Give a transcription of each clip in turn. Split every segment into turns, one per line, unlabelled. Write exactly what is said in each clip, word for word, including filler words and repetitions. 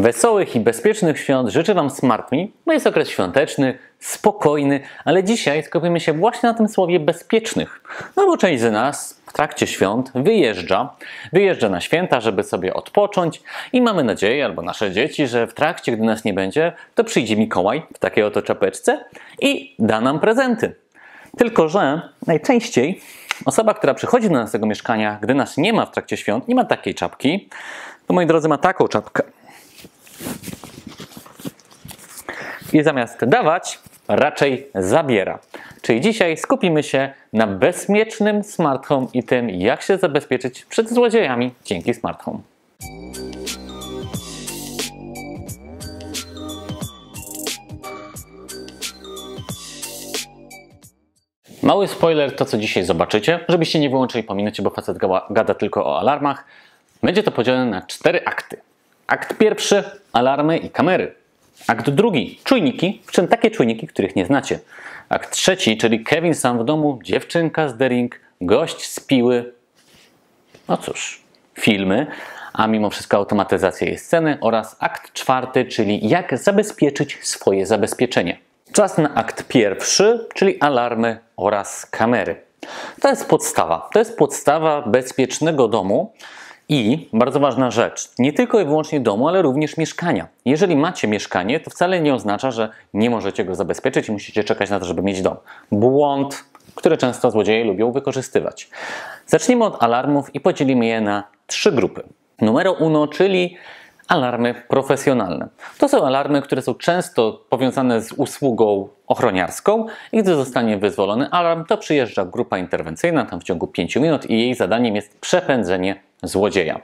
Wesołych i bezpiecznych świąt życzę Wam SmartMe, bo jest okres świąteczny, spokojny, ale dzisiaj skupimy się właśnie na tym słowie bezpiecznych. No bo część z nas w trakcie świąt wyjeżdża, wyjeżdża na święta, żeby sobie odpocząć i mamy nadzieję, albo nasze dzieci, że w trakcie, gdy nas nie będzie, to przyjdzie Mikołaj w takiej oto czapeczce i da nam prezenty. Tylko że najczęściej osoba, która przychodzi do naszego mieszkania, gdy nas nie ma w trakcie świąt, nie ma takiej czapki, to moi drodzy ma taką czapkę. I zamiast dawać, raczej zabiera. Czyli dzisiaj skupimy się na bezpiecznym smart home i tym, jak się zabezpieczyć przed złodziejami dzięki smart home. Mały spoiler, to co dzisiaj zobaczycie, żebyście nie wyłączyli po minucie, bo facet gada tylko o alarmach. Będzie to podzielone na cztery akty. Akt pierwszy, alarmy i kamery. Akt drugi, czujniki, w czym takie czujniki, których nie znacie. Akt trzeci, czyli Kevin sam w domu, dziewczynka z The Ring, gość z Piły. No cóż, filmy, a mimo wszystko automatyzacja jej sceny. Oraz akt czwarty, czyli jak zabezpieczyć swoje zabezpieczenie. Czas na akt pierwszy, czyli alarmy oraz kamery. To jest podstawa. To jest podstawa bezpiecznego domu. I bardzo ważna rzecz, nie tylko i wyłącznie domu, ale również mieszkania. Jeżeli macie mieszkanie, to wcale nie oznacza, że nie możecie go zabezpieczyć i musicie czekać na to, żeby mieć dom. Błąd, który często złodzieje lubią wykorzystywać. Zacznijmy od alarmów i podzielimy je na trzy grupy. Numero uno, czyli alarmy profesjonalne. To są alarmy, które są często powiązane z usługą ochroniarską i gdy zostanie wyzwolony alarm, to przyjeżdża grupa interwencyjna tam w ciągu pięciu minut i jej zadaniem jest przepędzenie złodzieja.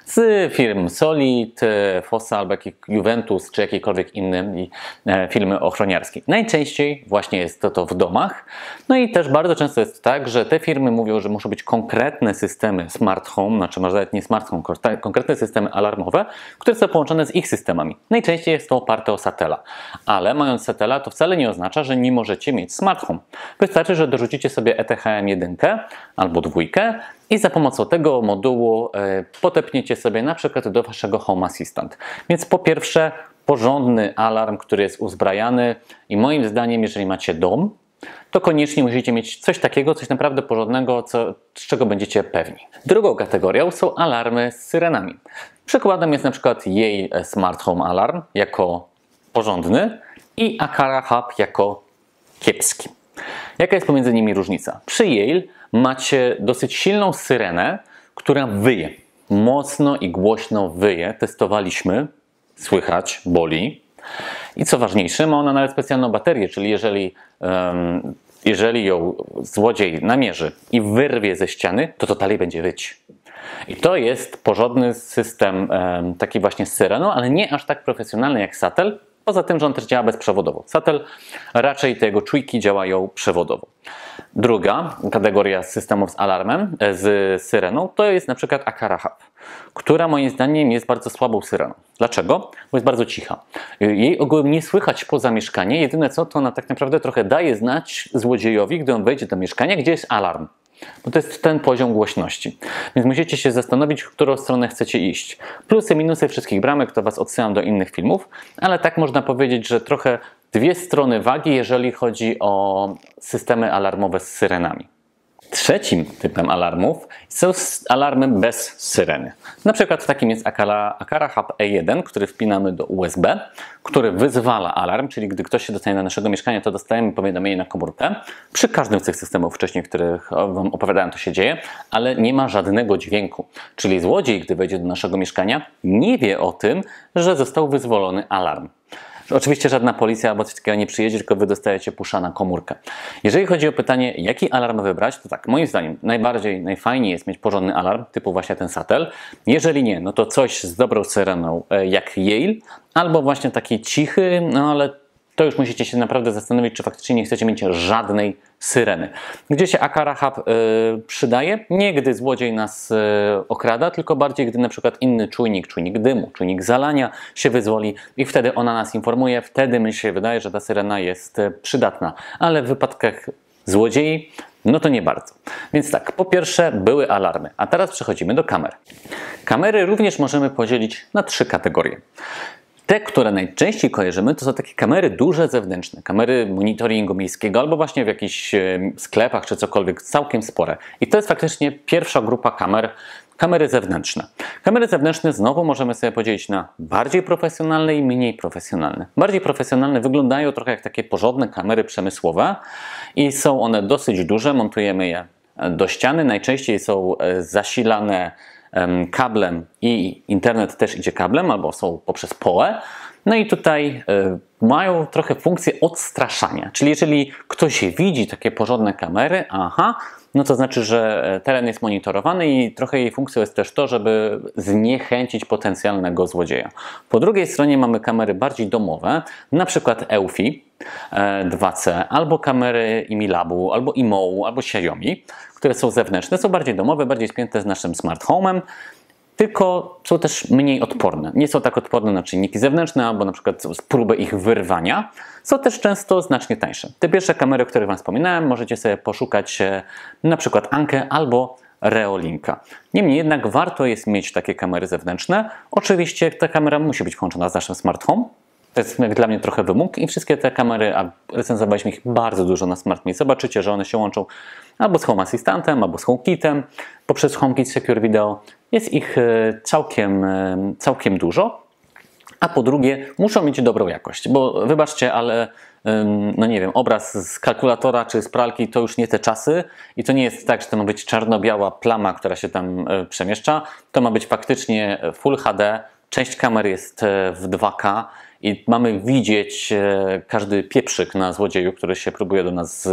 Z firm Solid, Fossa albo Juventus czy jakiejkolwiek innej firmy ochroniarskiej. Najczęściej właśnie jest to, to w domach. No i też bardzo często jest tak, że te firmy mówią, że muszą być konkretne systemy smart home, znaczy może nawet nie smart home, konkretne systemy alarmowe, które są połączone z ich systemami. Najczęściej jest to oparte o Satela. Ale mając Satela, to wcale nie oznacza, że nie możecie mieć smart home. Wystarczy, że dorzucicie sobie E T H M jeden albo dwójkę i za pomocą tego modułu e, potepniecie sobie na przykład do Waszego Home Assistant. Więc po pierwsze porządny alarm, który jest uzbrajany i moim zdaniem, jeżeli macie dom, to koniecznie musicie mieć coś takiego, coś naprawdę porządnego, co, z czego będziecie pewni. Drugą kategorią są alarmy z syrenami. Przykładem jest na przykład jej Smart Home Alarm jako porządny i Aqara Hub jako kiepski. Jaka jest pomiędzy nimi różnica? Przy Yale macie dosyć silną syrenę, która wyje. Mocno i głośno wyje. Testowaliśmy. Słychać, boli. I co ważniejsze, ma ona nawet specjalną baterię, czyli jeżeli, um, jeżeli ją złodziej namierzy i wyrwie ze ściany, to to dalej będzie wyć. I to jest porządny system um, taki właśnie z syreną, ale nie aż tak profesjonalny jak Satel. Poza tym, że on też działa bezprzewodowo. Satel raczej te jego czujki działają przewodowo. Druga kategoria systemów z alarmem, z syreną, to jest na przykład Aqara Hub, która moim zdaniem jest bardzo słabą syreną. Dlaczego? Bo jest bardzo cicha. Jej ogółem nie słychać poza mieszkanie, jedyne co, to ona tak naprawdę trochę daje znać złodziejowi, gdy on wejdzie do mieszkania, gdzie jest alarm. Bo to jest ten poziom głośności. Więc musicie się zastanowić, w którą stronę chcecie iść. Plusy, minusy wszystkich bramek to Was odsyłam do innych filmów, ale tak można powiedzieć, że trochę dwie strony wagi, jeżeli chodzi o systemy alarmowe z syrenami. Trzecim typem alarmów są alarmy bez syreny. Na przykład takim jest Aqara, Aqara Hub E jeden, który wpinamy do U S B, który wyzwala alarm, czyli gdy ktoś się dostanie do naszego mieszkania, to dostajemy powiadomienie na komórkę. Przy każdym z tych systemów wcześniej, których Wam opowiadałem, to się dzieje, ale nie ma żadnego dźwięku. Czyli złodziej, gdy wejdzie do naszego mieszkania, nie wie o tym, że został wyzwolony alarm. Oczywiście żadna policja albo coś takiego nie przyjedzie, tylko Wy dostajecie pusza na komórkę. Jeżeli chodzi o pytanie, jaki alarm wybrać, to tak, moim zdaniem najbardziej, najfajniej jest mieć porządny alarm, typu właśnie ten Satel. Jeżeli nie, no to coś z dobrą syreną jak Yale, albo właśnie taki cichy, no ale to już musicie się naprawdę zastanowić, czy faktycznie nie chcecie mieć żadnej syreny. Gdzie się Aqara Hub y, przydaje? Nie gdy złodziej nas y, okrada, tylko bardziej gdy na przykład inny czujnik, czujnik dymu, czujnik zalania się wyzwoli i wtedy ona nas informuje, wtedy mi się wydaje, że ta syrena jest y, przydatna. Ale w wypadkach złodziei, no to nie bardzo. Więc tak, po pierwsze były alarmy, a teraz przechodzimy do kamer. Kamery również możemy podzielić na trzy kategorie. Te, które najczęściej kojarzymy, to są takie kamery duże, zewnętrzne, kamery monitoringu miejskiego albo właśnie w jakichś sklepach czy cokolwiek, całkiem spore. I to jest faktycznie pierwsza grupa kamer, kamery zewnętrzne. Kamery zewnętrzne znowu możemy sobie podzielić na bardziej profesjonalne i mniej profesjonalne. Bardziej profesjonalne wyglądają trochę jak takie porządne kamery przemysłowe i są one dosyć duże, montujemy je do ściany, najczęściej są zasilane kablem i internet też idzie kablem albo są poprzez połę. No i tutaj y, mają trochę funkcję odstraszania, czyli jeżeli ktoś widzi takie porządne kamery, aha, no to znaczy, że teren jest monitorowany i trochę jej funkcją jest też to, żeby zniechęcić potencjalnego złodzieja. Po drugiej stronie mamy kamery bardziej domowe, na przykład Eufy dwa C, albo kamery Imilabu, albo Imou, albo Xiaomi, które są zewnętrzne, są bardziej domowe, bardziej spięte z naszym smart home'em, tylko są też mniej odporne. Nie są tak odporne na czynniki zewnętrzne albo na przykład próbę ich wyrwania. Są też często znacznie tańsze. Te pierwsze kamery, o których Wam wspominałem, możecie sobie poszukać na przykład Ankę albo Reolinka. Niemniej jednak warto jest mieć takie kamery zewnętrzne. Oczywiście ta kamera musi być włączona z naszym smart home. To jest jak dla mnie trochę wymóg i wszystkie te kamery, a recenzowaliśmy ich bardzo dużo na SmartMe, zobaczycie, że one się łączą albo z Home Assistantem, albo z HomeKitem. Poprzez HomeKit Secure Video jest ich całkiem, całkiem dużo. A po drugie, muszą mieć dobrą jakość, bo wybaczcie, ale no nie wiem, obraz z kalkulatora czy z pralki to już nie te czasy i to nie jest tak, że to ma być czarno-biała plama, która się tam przemieszcza. To ma być faktycznie Full H D, część kamer jest w dwa K i mamy widzieć każdy pieprzyk na złodzieju, który się próbuje do nas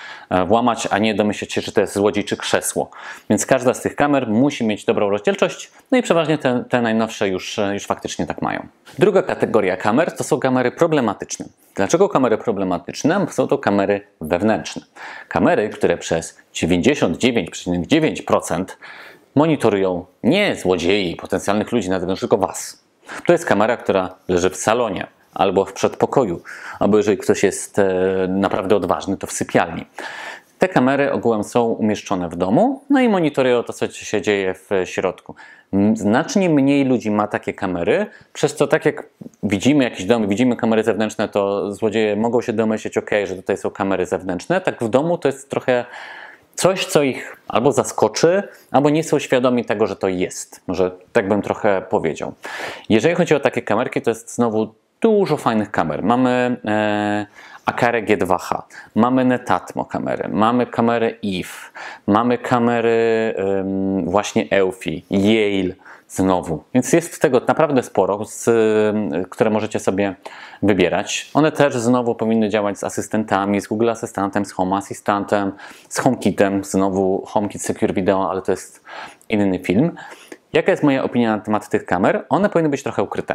włamać, a nie domyśleć się, że to jest złodziej czy krzesło. Więc każda z tych kamer musi mieć dobrą rozdzielczość, no i przeważnie te, te najnowsze już, już faktycznie tak mają. Druga kategoria kamer to są kamery problematyczne. Dlaczego kamery problematyczne? Bo są to kamery wewnętrzne. Kamery, które przez dziewięćdziesiąt dziewięć przecinek dziewięć procent monitorują nie złodziei, potencjalnych ludzi na zewnątrz, tylko Was. To jest kamera, która leży w salonie albo w przedpokoju, albo jeżeli ktoś jest e, naprawdę odważny, to w sypialni. Te kamery ogółem są umieszczone w domu, no i monitorują to, co się dzieje w środku. Znacznie mniej ludzi ma takie kamery, przez co tak jak widzimy jakiś dom, widzimy kamery zewnętrzne, to złodzieje mogą się domyśleć, ok, że tutaj są kamery zewnętrzne. Tak w domu to jest trochę coś, co ich albo zaskoczy, albo nie są świadomi tego, że to jest. Może tak bym trochę powiedział. Jeżeli chodzi o takie kamerki, to jest znowu dużo fajnych kamer. Mamy e, Acarę G dwa H, mamy Netatmo kamery, mamy kamerę I F, mamy kamery e, właśnie Eufy, Yale znowu. Więc jest tego naprawdę sporo, z, które możecie sobie wybierać. One też znowu powinny działać z asystentami, z Google Asystentem, z Home Assistantem, z HomeKitem, znowu HomeKit Secure Video, ale to jest inny film. Jaka jest moja opinia na temat tych kamer? One powinny być trochę ukryte.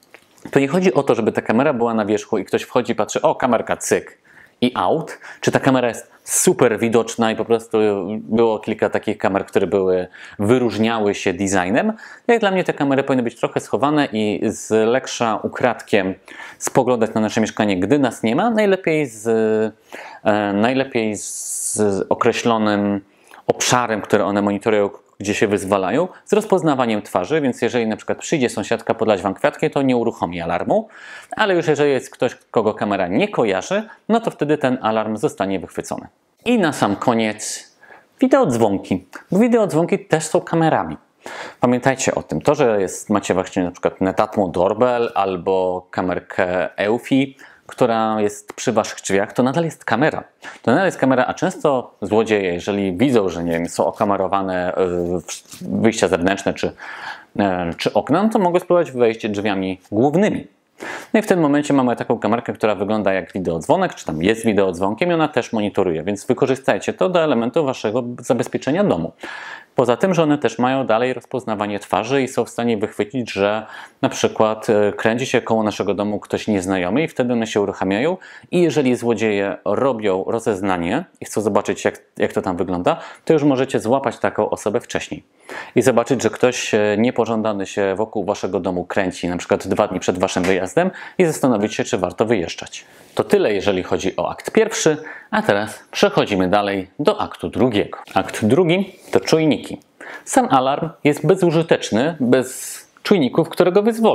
To nie chodzi o to, żeby ta kamera była na wierzchu i ktoś wchodzi i patrzy, o, kamerka, cyk i out. Czy ta kamera jest super widoczna i po prostu było kilka takich kamer, które były, wyróżniały się designem. Jak dla mnie te kamery powinny być trochę schowane i z leksza ukradkiem spoglądać na nasze mieszkanie, gdy nas nie ma. Najlepiej z, e, najlepiej z określonym obszarem, który one monitorują, gdzie się wyzwalają, z rozpoznawaniem twarzy, więc jeżeli na przykład przyjdzie sąsiadka podlać Wam kwiatki, to nie uruchomi alarmu, ale już jeżeli jest ktoś, kogo kamera nie kojarzy, no to wtedy ten alarm zostanie wychwycony. I na sam koniec wideodzwonki. Wideodzwonki też są kamerami. Pamiętajcie o tym, to, że jest, macie właśnie na przykład Netatmo Doorbell albo kamerkę Eufy, która jest przy Waszych drzwiach, to nadal jest kamera. To nadal jest kamera, a często złodzieje, jeżeli widzą, że nie wiem, są okamerowane wyjścia zewnętrzne czy, czy okna, no to mogą spróbować wejść drzwiami głównymi. No i w tym momencie mamy taką kamerkę, która wygląda jak wideodzwonek, czy tam jest wideodzwonkiem i ona też monitoruje, więc wykorzystajcie to do elementu Waszego zabezpieczenia domu. Poza tym, że one też mają dalej rozpoznawanie twarzy i są w stanie wychwycić, że na przykład kręci się koło naszego domu ktoś nieznajomy i wtedy one się uruchamiają i jeżeli złodzieje robią rozeznanie i chcą zobaczyć, jak, jak to tam wygląda, to już możecie złapać taką osobę wcześniej i zobaczyć, że ktoś niepożądany się wokół Waszego domu kręci, na przykład dwa dni przed Waszym wyjazdem i zastanowić się, czy warto wyjeżdżać. To tyle, jeżeli chodzi o akt pierwszy, a teraz przechodzimy dalej do aktu drugiego. Akt drugi to czujniki. Sam alarm jest bezużyteczny bez czujników, które go wyzwolą.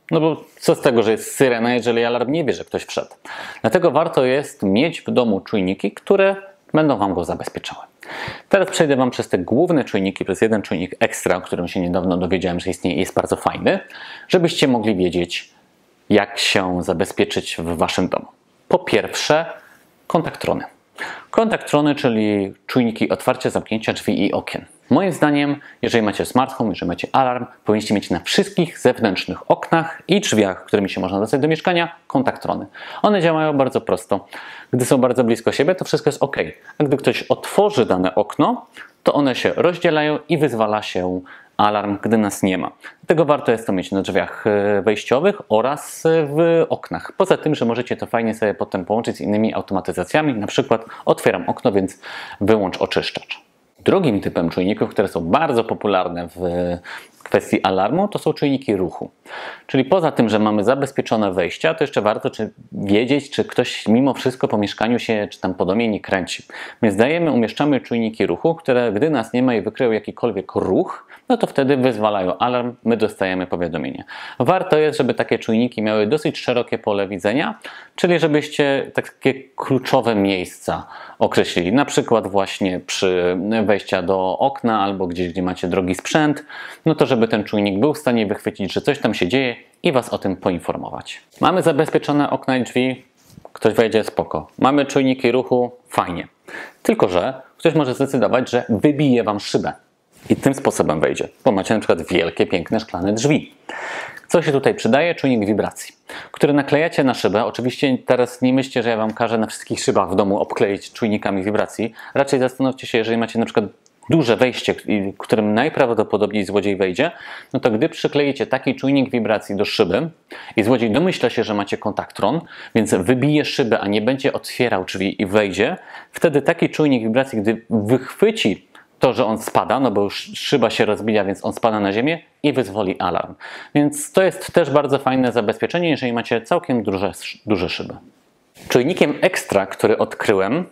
No bo co z tego, że jest syrena, jeżeli alarm nie wie, że ktoś wszedł. Dlatego warto jest mieć w domu czujniki, które będą Wam go zabezpieczały. Teraz przejdę Wam przez te główne czujniki, przez jeden czujnik ekstra, o którym się niedawno dowiedziałem, że istnieje i jest bardzo fajny, żebyście mogli wiedzieć, jak się zabezpieczyć w Waszym domu. Po pierwsze, kontaktrony. Kontaktrony, czyli czujniki otwarcia, zamknięcia drzwi i okien. Moim zdaniem, jeżeli macie smart home, jeżeli macie alarm, powinniście mieć na wszystkich zewnętrznych oknach i drzwiach, którymi się można dostać do mieszkania, kontaktrony. One działają bardzo prosto. Gdy są bardzo blisko siebie, to wszystko jest ok. A gdy ktoś otworzy dane okno, to one się rozdzielają i wyzwala się alarm, gdy nas nie ma. Dlatego warto jest to mieć na drzwiach wejściowych oraz w oknach. Poza tym, że możecie to fajnie sobie potem połączyć z innymi automatyzacjami, na przykład otwieram okno, więc wyłącz oczyszczacz. Drugim typem czujników, które są bardzo popularne w kwestii alarmu, to są czujniki ruchu. Czyli poza tym, że mamy zabezpieczone wejścia, to jeszcze warto czy wiedzieć, czy ktoś mimo wszystko po mieszkaniu się, czy tam po domie nie kręci. Więc dajemy, umieszczamy czujniki ruchu, które gdy nas nie ma i wykryją jakikolwiek ruch, no to wtedy wyzwalają alarm, my dostajemy powiadomienie. Warto jest, żeby takie czujniki miały dosyć szerokie pole widzenia, czyli żebyście takie kluczowe miejsca określili. Na przykład właśnie przy wejściu do okna albo gdzieś, gdzie macie drogi sprzęt, no to żeby ten czujnik był w stanie wychwycić, że coś tam się dzieje i Was o tym poinformować. Mamy zabezpieczone okna i drzwi, ktoś wejdzie, spoko. Mamy czujniki ruchu, fajnie. Tylko że ktoś może zdecydować, że wybije Wam szybę. I tym sposobem wejdzie, bo macie na przykład wielkie, piękne, szklane drzwi. Co się tutaj przydaje? Czujnik wibracji, który naklejacie na szybę. Oczywiście teraz nie myślcie, że ja Wam każę na wszystkich szybach w domu obkleić czujnikami wibracji. Raczej zastanówcie się, jeżeli macie na przykład duże wejście, w którym najprawdopodobniej złodziej wejdzie, no to gdy przykleicie taki czujnik wibracji do szyby i złodziej domyśla się, że macie kontaktron, więc wybije szybę, a nie będzie otwierał drzwi i wejdzie, wtedy taki czujnik wibracji, gdy wychwyci to, że on spada, no bo już szyba się rozbija, więc on spada na ziemię i wyzwoli alarm. Więc to jest też bardzo fajne zabezpieczenie, jeżeli macie całkiem duże, duże szyby. Czujnikiem ekstra, który odkryłem,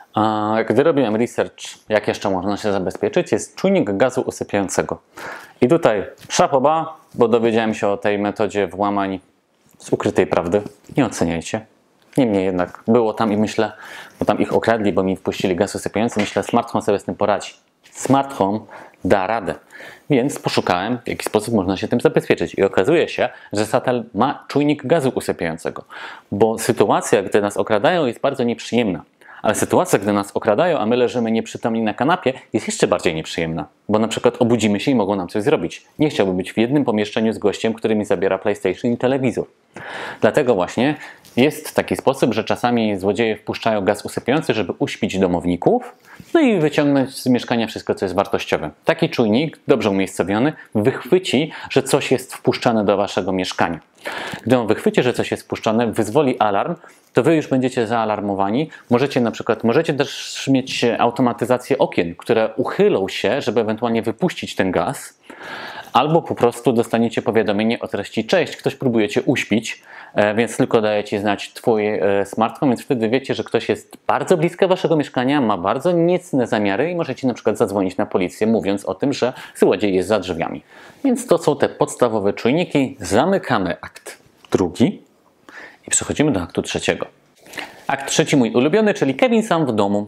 gdy robiłem research, jak jeszcze można się zabezpieczyć, jest czujnik gazu usypiającego. I tutaj szapoba, bo dowiedziałem się o tej metodzie włamań z ukrytej prawdy. Nie oceniajcie. Niemniej jednak było tam i myślę, bo tam ich okradli, bo mi wpuścili gaz usypiający, myślę, smart home sobie z tym poradzi. Smart home da radę. Więc poszukałem, w jaki sposób można się tym zabezpieczyć. I okazuje się, że Satel ma czujnik gazu usypiającego. Bo sytuacja, gdy nas okradają, jest bardzo nieprzyjemna. Ale sytuacja, gdy nas okradają, a my leżymy nieprzytomni na kanapie, jest jeszcze bardziej nieprzyjemna. Bo na przykład obudzimy się i mogą nam coś zrobić. Nie chciałbym być w jednym pomieszczeniu z gościem, który mi zabiera PlayStation i telewizor. Dlatego właśnie jest taki sposób, że czasami złodzieje wpuszczają gaz usypiający, żeby uśpić domowników, no i wyciągnąć z mieszkania wszystko, co jest wartościowe. Taki czujnik, dobrze umiejscowiony, wychwyci, że coś jest wpuszczane do Waszego mieszkania. Gdy on wychwyci, że coś jest wpuszczane, wyzwoli alarm, to Wy już będziecie zaalarmowani. Możecie na przykład, możecie też mieć automatyzację okien, które uchylą się, żeby ewentualnie wypuścić ten gaz, albo po prostu dostaniecie powiadomienie o treści: cześć, ktoś próbuje Cię uśpić, więc tylko daje Ci znać Twój smartfon, więc wtedy wiecie, że ktoś jest bardzo blisko Waszego mieszkania, ma bardzo niecne zamiary i możecie na przykład zadzwonić na policję, mówiąc o tym, że złodziej jest za drzwiami. Więc to są te podstawowe czujniki. Zamykamy akt drugi i przechodzimy do aktu trzeciego. Akt trzeci mój ulubiony, czyli Kevin sam w domu.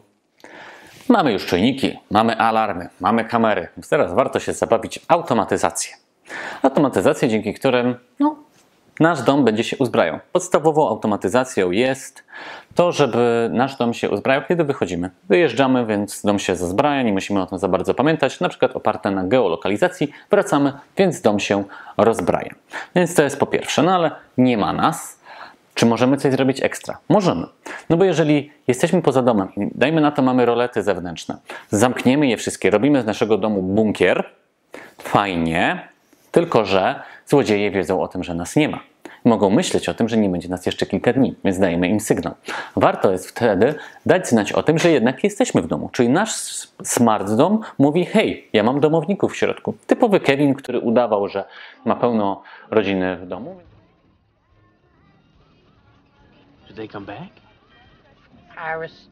Mamy już czujniki, mamy alarmy, mamy kamery, więc teraz warto się zabawić w automatyzację. Automatyzację, dzięki którym no, nasz dom będzie się uzbrajał. Podstawową automatyzacją jest to, żeby nasz dom się uzbrajał, kiedy wychodzimy. Wyjeżdżamy, więc dom się zazbraja, nie musimy o tym za bardzo pamiętać. Na przykład oparte na geolokalizacji, wracamy, więc dom się rozbraja. Więc to jest po pierwsze, no ale nie ma nas. Czy możemy coś zrobić ekstra? Możemy. No bo jeżeli jesteśmy poza domem i dajmy na to mamy rolety zewnętrzne, zamkniemy je wszystkie, robimy z naszego domu bunkier, fajnie, tylko że złodzieje wiedzą o tym, że nas nie ma. Mogą myśleć o tym, że nie będzie nas jeszcze kilka dni, więc dajemy im sygnał. Warto jest wtedy dać znać o tym, że jednak jesteśmy w domu. Czyli nasz smart dom mówi: hej, ja mam domowników w środku. Typowy Kevin, który udawał, że ma pełno rodziny w domu.
Did they come back?
Iris.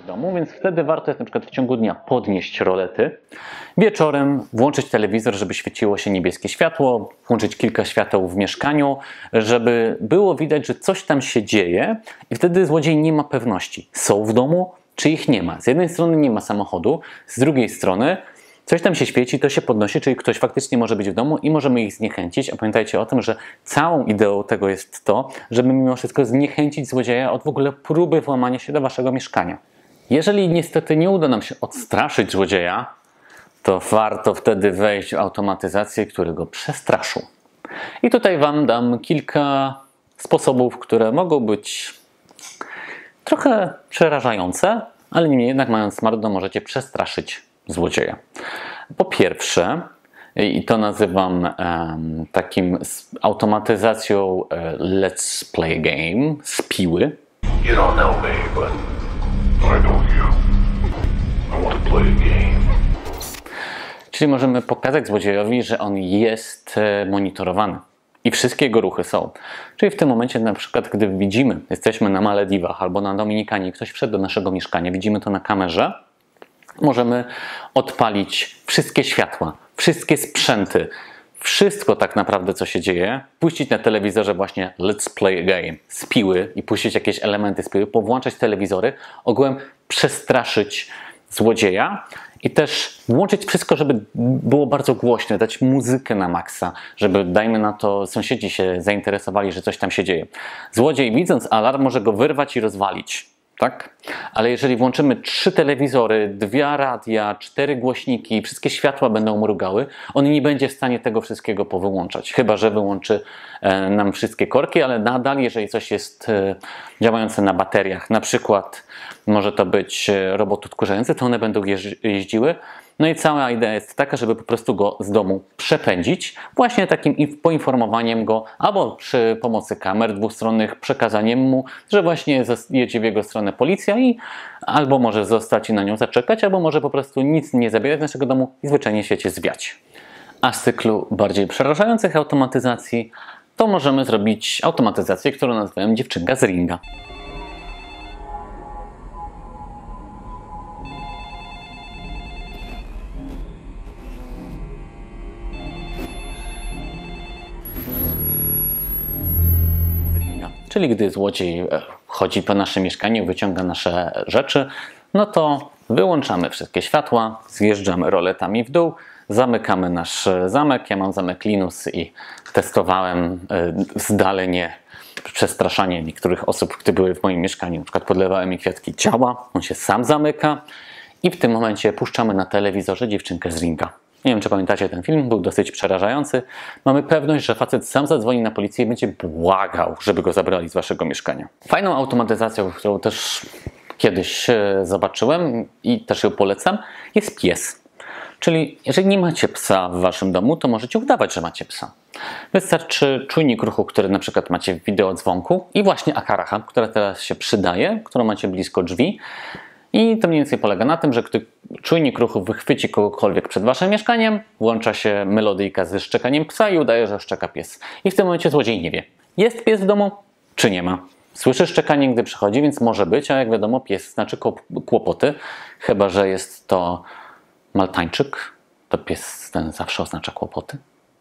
domu, więc wtedy warto jest na przykład w ciągu dnia podnieść rolety, wieczorem włączyć telewizor, żeby świeciło się niebieskie światło, włączyć kilka świateł w mieszkaniu, żeby było widać, że coś tam się dzieje i wtedy złodziej nie ma pewności, są w domu, czy ich nie ma. Z jednej strony nie ma samochodu, z drugiej strony coś tam się świeci, to się podnosi, czyli ktoś faktycznie może być w domu i możemy ich zniechęcić. A pamiętajcie o tym, że całą ideą tego jest to, żeby mimo wszystko zniechęcić złodzieja od w ogóle próby włamania się do waszego mieszkania. Jeżeli niestety nie uda nam się odstraszyć złodzieja, to warto wtedy wejść w automatyzację, które go przestraszą. I tutaj wam dam kilka sposobów, które mogą być trochę przerażające, ale niemniej jednak mając smartphone możecie przestraszyć złodzieja. Po pierwsze, i to nazywam um, takim automatyzacją uh, let's play a game z piły.
You don't know me, but I know you. I want to play a game.
Czyli możemy pokazać złodziejowi, że on jest monitorowany i wszystkie jego ruchy są. Czyli w tym momencie na przykład, gdy widzimy, jesteśmy na Malediwach albo na Dominikanie, ktoś wszedł do naszego mieszkania, widzimy to na kamerze, możemy odpalić wszystkie światła, wszystkie sprzęty, wszystko tak naprawdę, co się dzieje, puścić na telewizorze właśnie let's play a game z piły i puścić jakieś elementy z piły, powłączać telewizory, ogółem przestraszyć złodzieja i też włączyć wszystko, żeby było bardzo głośne, dać muzykę na maksa, żeby, dajmy na to, sąsiedzi się zainteresowali, że coś tam się dzieje. Złodziej, widząc alarm, może go wyrwać i rozwalić. Tak? Ale jeżeli włączymy trzy telewizory, dwa radia, cztery głośniki, wszystkie światła będą mrugały, on nie będzie w stanie tego wszystkiego powyłączać. Chyba że wyłączy e, nam wszystkie korki, ale nadal, jeżeli coś jest e, działające na bateriach, na przykład może to być robot odkurzający, to one będą jeździły. No i cała idea jest taka, żeby po prostu go z domu przepędzić, właśnie takim poinformowaniem go, albo przy pomocy kamer dwustronnych, przekazaniem mu, że właśnie jedzie w jego stronę policja i albo może zostać i na nią zaczekać, albo może po prostu nic nie zabierać z naszego domu i zwyczajnie świecie zwiać. A z cyklu bardziej przerażających automatyzacji to możemy zrobić automatyzację, którą nazwałem dziewczynka z ringa. Czyli gdy złodziej chodzi po naszym mieszkaniu, wyciąga nasze rzeczy, no to wyłączamy wszystkie światła, zjeżdżamy roletami w dół, zamykamy nasz zamek. Ja mam zamek Linus i testowałem zdalnie przestraszanie niektórych osób, które były w moim mieszkaniu. Na przykład podlewałem mi kwiatki ciała, on się sam zamyka i w tym momencie puszczamy na telewizorze dziewczynkę z ringa. Nie wiem, czy pamiętacie ten film, był dosyć przerażający. Mamy pewność, że facet sam zadzwoni na policję i będzie błagał, żeby go zabrali z waszego mieszkania. Fajną automatyzacją, którą też kiedyś zobaczyłem i też ją polecam, jest pies. Czyli jeżeli nie macie psa w waszym domu, to możecie udawać, że macie psa. Wystarczy czujnik ruchu, który na przykład macie w wideodzwonku i właśnie Akaraha, która teraz się przydaje, którą macie blisko drzwi. I to mniej więcej polega na tym, że gdy czujnik ruchu wychwyci kogokolwiek przed waszym mieszkaniem, włącza się melodyjka ze szczekaniem psa i udaje, że szczeka pies. I w tym momencie złodziej nie wie, jest pies w domu, czy nie ma. Słyszy szczekanie, gdy przychodzi, więc może być, a jak wiadomo, pies znaczy kłopoty, chyba że jest to Maltańczyk, to pies ten zawsze oznacza kłopoty.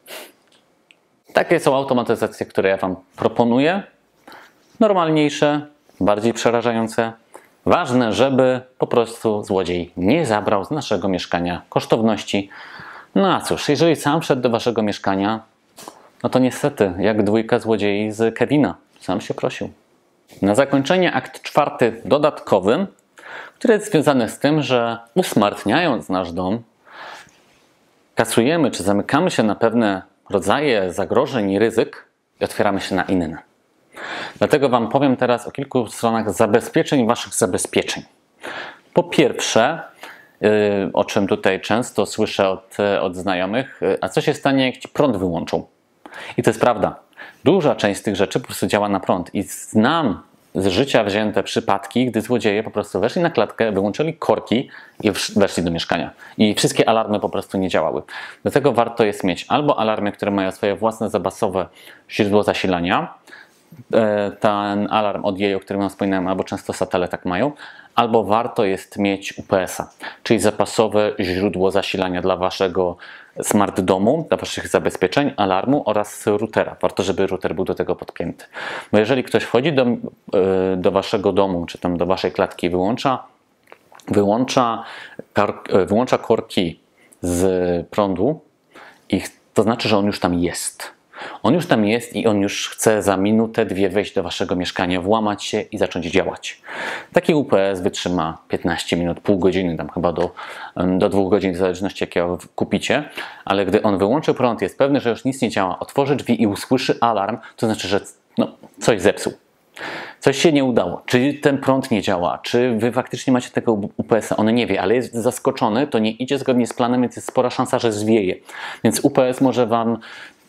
Takie są automatyzacje, które ja wam proponuję. Normalniejsze, bardziej przerażające. Ważne, żeby po prostu złodziej nie zabrał z naszego mieszkania kosztowności. No a cóż, jeżeli sam wszedł do waszego mieszkania, no to niestety, jak dwójka złodziei z Kevina, sam się prosił. Na zakończenie akt czwarty dodatkowy, który jest związany z tym, że usmartniając nasz dom, kasujemy czy zamykamy się na pewne rodzaje zagrożeń i ryzyk i otwieramy się na inne. Dlatego wam powiem teraz o kilku stronach zabezpieczeń waszych zabezpieczeń. Po pierwsze, o czym tutaj często słyszę od, od znajomych, a co się stanie, jak ci prąd wyłączą? I to jest prawda. Duża część z tych rzeczy po prostu działa na prąd. I znam z życia wzięte przypadki, gdy złodzieje po prostu weszli na klatkę, wyłączyli korki i weszli do mieszkania. I wszystkie alarmy po prostu nie działały. Dlatego warto jest mieć albo alarmy, które mają swoje własne zabasowe źródło zasilania, e, ten alarm odjeje, o którym wam wspominałem, albo często satele tak mają, albo warto jest mieć U P S-a, czyli zapasowe źródło zasilania dla waszego smart domu, dla waszych zabezpieczeń, alarmu oraz routera. Warto, żeby router był do tego podpięty. Bo jeżeli ktoś wchodzi do, do waszego domu, czy tam do waszej klatki i wyłącza, wyłącza, wyłącza korki z prądu, i to znaczy, że on już tam jest. On już tam jest i on już chce za minutę, dwie wejść do waszego mieszkania, włamać się i zacząć działać. Taki U P S wytrzyma piętnaście minut, pół godziny, tam chyba do, do dwóch godzin, w zależności jakiego kupicie, ale gdy on wyłączy prąd, jest pewny, że już nic nie działa, otworzy drzwi i usłyszy alarm, to znaczy, że no, coś zepsuł. Coś się nie udało, czy ten prąd nie działa, czy wy faktycznie macie tego U P S-a, on nie wie, ale jest zaskoczony, to nie idzie zgodnie z planem, więc jest spora szansa, że zwieje. Więc U P S może wam,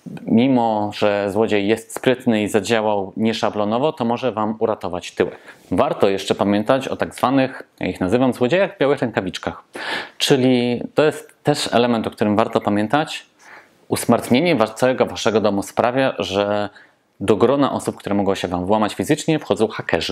mimo że złodziej jest sprytny i zadziałał nieszablonowo, to może wam uratować tyłek. Warto jeszcze pamiętać o tak zwanych, ja ich nazywam, złodziejach w białych rękawiczkach. Czyli to jest też element, o którym warto pamiętać. Usmartnienie całego waszego domu sprawia, że do grona osób, które mogą się wam włamać fizycznie, wchodzą hakerzy.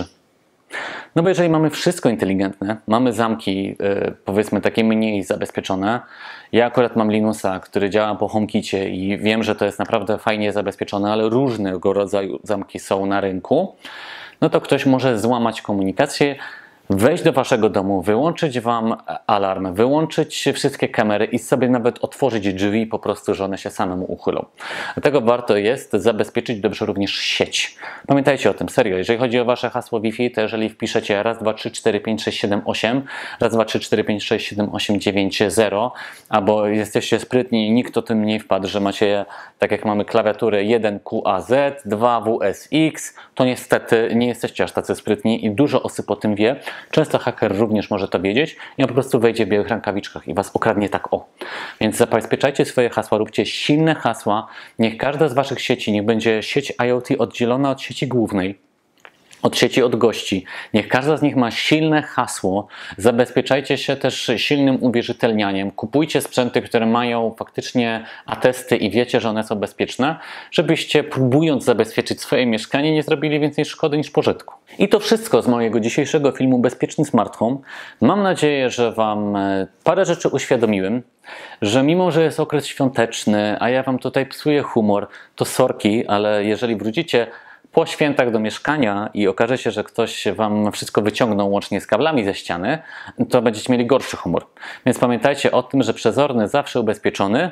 No bo jeżeli mamy wszystko inteligentne, mamy zamki yy, powiedzmy takie mniej zabezpieczone. Ja akurat mam Linuxa, który działa po HomeKicie i wiem, że to jest naprawdę fajnie zabezpieczone, ale różnego rodzaju zamki są na rynku. No to ktoś może złamać komunikację, wejść do waszego domu, wyłączyć wam alarm, wyłączyć wszystkie kamery i sobie nawet otworzyć drzwi po prostu, że one się samemu uchylą. Dlatego warto jest zabezpieczyć dobrze również sieć. Pamiętajcie o tym, serio, jeżeli chodzi o wasze hasło Wi-Fi, to jeżeli wpiszecie raz, dwa, trzy, cztery, pięć, sześć, siedem, osiem, raz, dwa, trzy, cztery, pięć, sześć, siedem, osiem, dziewięć, zero, albo jesteście sprytni i nikt o tym nie wpadł, że macie, tak jak mamy klawiaturę jeden Q A Z, dwa W S X, to niestety nie jesteście aż tacy sprytni i dużo osób o tym wie. Często haker również może to wiedzieć i on po prostu wejdzie w białych rękawiczkach i was okradnie tak o. Więc zabezpieczajcie swoje hasła, róbcie silne hasła. Niech każda z waszych sieci, niech będzie sieć IoT oddzielona od sieci głównej, od sieci od gości. Niech każda z nich ma silne hasło. Zabezpieczajcie się też silnym uwierzytelnianiem. Kupujcie sprzęty, które mają faktycznie atesty i wiecie, że one są bezpieczne, żebyście próbując zabezpieczyć swoje mieszkanie nie zrobili więcej szkody niż pożytku. I to wszystko z mojego dzisiejszego filmu Bezpieczny Smart Home. Mam nadzieję, że wam parę rzeczy uświadomiłem, że mimo, że jest okres świąteczny, a ja wam tutaj psuję humor, to sorki, ale jeżeli wrócicie po świętach do mieszkania i okaże się, że ktoś wam wszystko wyciągnął łącznie z kablami ze ściany, to będziecie mieli gorszy humor. Więc pamiętajcie o tym, że przezorny zawsze ubezpieczony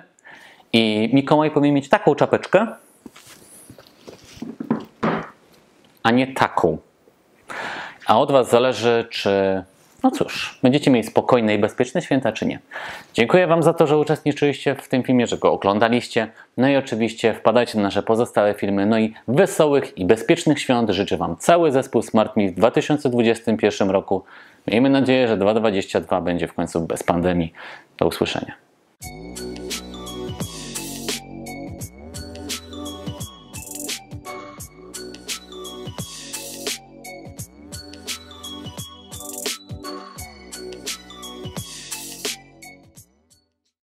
i Mikołaj powinien mieć taką czapeczkę, a nie taką. A od was zależy, czy, no cóż, będziecie mieli spokojne i bezpieczne święta, czy nie. Dziękuję wam za to, że uczestniczyliście w tym filmie, że go oglądaliście. No i oczywiście wpadajcie na nasze pozostałe filmy. No i wesołych i bezpiecznych świąt życzę wam cały zespół SmartMe w dwa tysiące dwudziestym pierwszym roku. Miejmy nadzieję, że dwa tysiące dwudziesty drugi będzie w końcu bez pandemii. Do usłyszenia.